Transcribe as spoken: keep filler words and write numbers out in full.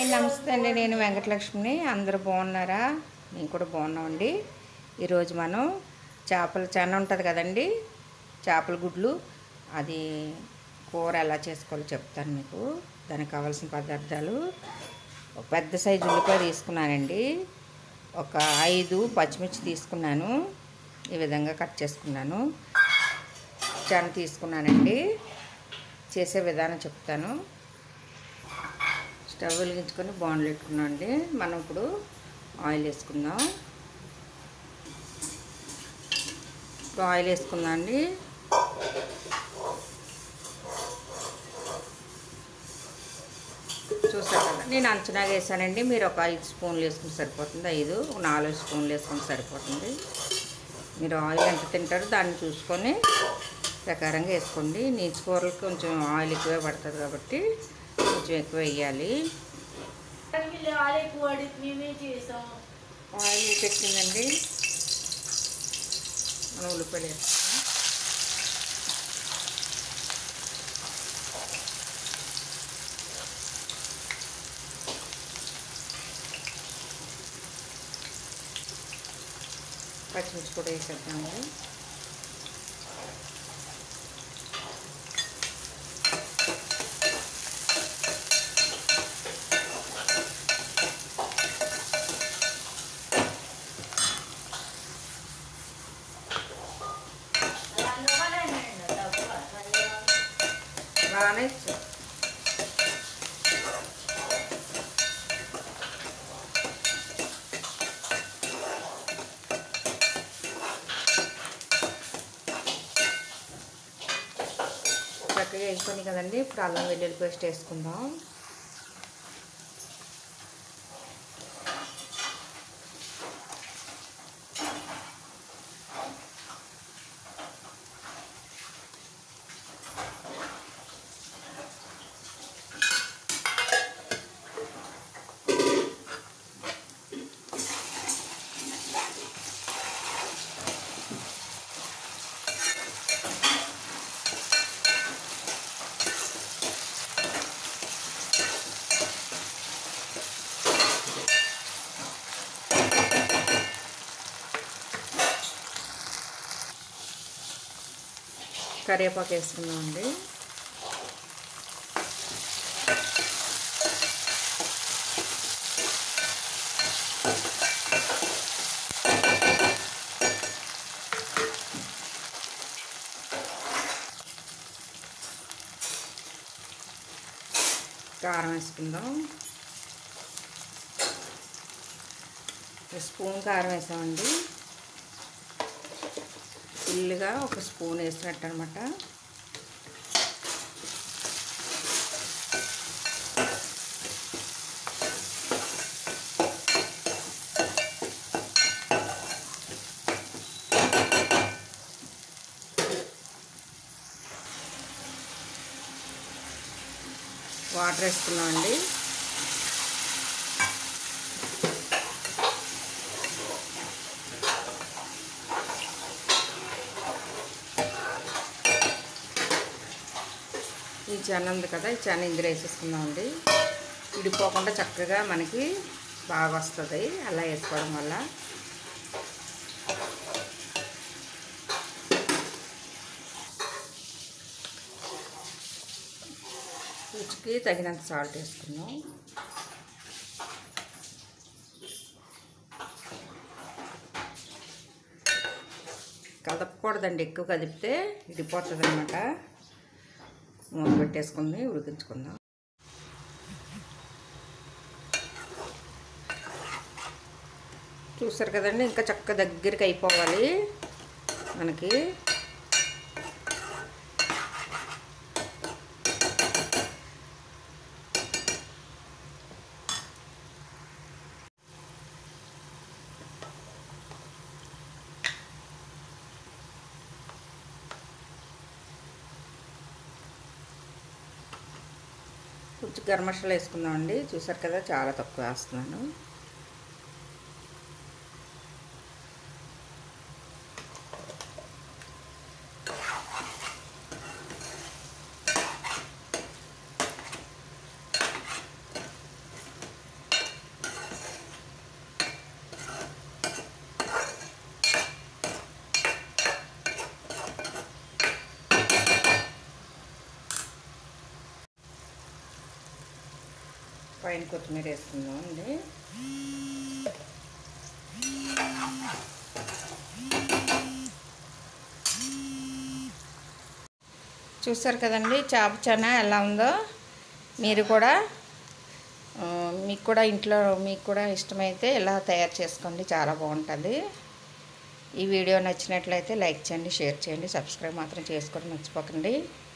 Hi నమస్తే అండి. నేను వెంకటలక్ష్మిని. అందరూ బాగున్నారా? నేను కూడా బాగున్నామండి. ఈరోజు మనం చేపల చెన్న ఉంటుంది కదండి, చేపల గుడ్లు, అది కూర ఎలా చేసుకోవాలో చెప్తాను మీకు. దానికి కావాల్సిన పదార్థాలు: ఒక పెద్ద సైజు ఉల్లిపాయ తీసుకున్నానండి, ఒక ఐదు పచ్చిమిర్చి తీసుకున్నాను, ఈ విధంగా కట్ చేసుకున్నాను. చెన్న తీసుకున్నానండి. చేసే విధానం చెప్తాను. స్టవ్ వెలిగించుకొని బాండ్లు పెట్టుకున్నాం అండి. మనం ఇప్పుడు ఆయిల్ వేసుకుందాం. ఇప్పుడు ఆయిల్ వేసుకుందాం అండి. చూసారు కదా, నేను అంచనాగా వేసానండి. మీరు ఒక ఐదు స్పూన్లు వేసుకుంటే సరిపోతుంది. ఐదు నాలుగు స్పూన్లు వేసుకుంటే సరిపోతుంది. మీరు ఆయిల్ ఎంత తింటారో దాన్ని చూసుకొని ప్రకారంగా వేసుకోండి. నీచు కూరలకు కొంచెం ఆయిల్ ఎక్కువే పడుతుంది కాబట్టి కొంచెం ఎక్కువ వేయాలి. ఆయిల్ పెట్టిందండి, మనం ఉల్లిపాయలు వేస్తాము. పచ్చిమిర్చి కూడా వేసేద్దాము. బాగానే చక్కగా వేసుకొని కదండి. ఇప్పుడు అల్లం వెల్లుల్లి పేస్ట్ వేసుకుందాం. కరివేపాకు వేసుకుందాం అండి. కారం వేసుకుందాం. స్పూన్ కారం వేసామండి. ఫుల్గా ఒక స్పూన్ వేసినట్టు అనమాట. వాటర్ వేసుకున్నామండి. ఈ చెన్న ఉంది కదా, ఈ చెన్న ఇందులో వేసేసుకుందామండి. విడిపోకుండా చక్కగా మనకి బాగా వస్తుంది అలా వేసుకోవడం వల్ల. రుచికి తగినంత సాల్ట్ వేసుకుందాం. కదపకూడదండి, ఎక్కువ కదిపితే విడిపోతుంది అనమాట. మూత పెట్టేసుకుని ఉడికించుకుందాం. చూసారు కదండి, ఇంకా చక్కగా దగ్గరికి అయిపోవాలి మనకి. కొంచెం గరం మసాలా వేసుకుందామండి. చూసారు కదా, చాలా తక్కువ వేస్తున్నాను. పైన కొత్తిమీర వేసుకుందాం అండి. చూసారు కదండి చేప చానా ఎలా ఉందో. మీరు కూడా మీకు కూడా ఇంట్లో మీకు కూడా ఇష్టమైతే ఇలా తయారు చేసుకోండి, చాలా బాగుంటుంది. ఈ వీడియో నచ్చినట్లయితే లైక్ చేయండి, షేర్ చేయండి, సబ్స్క్రైబ్ మాత్రం చేసుకోవడం మర్చిపోకండి.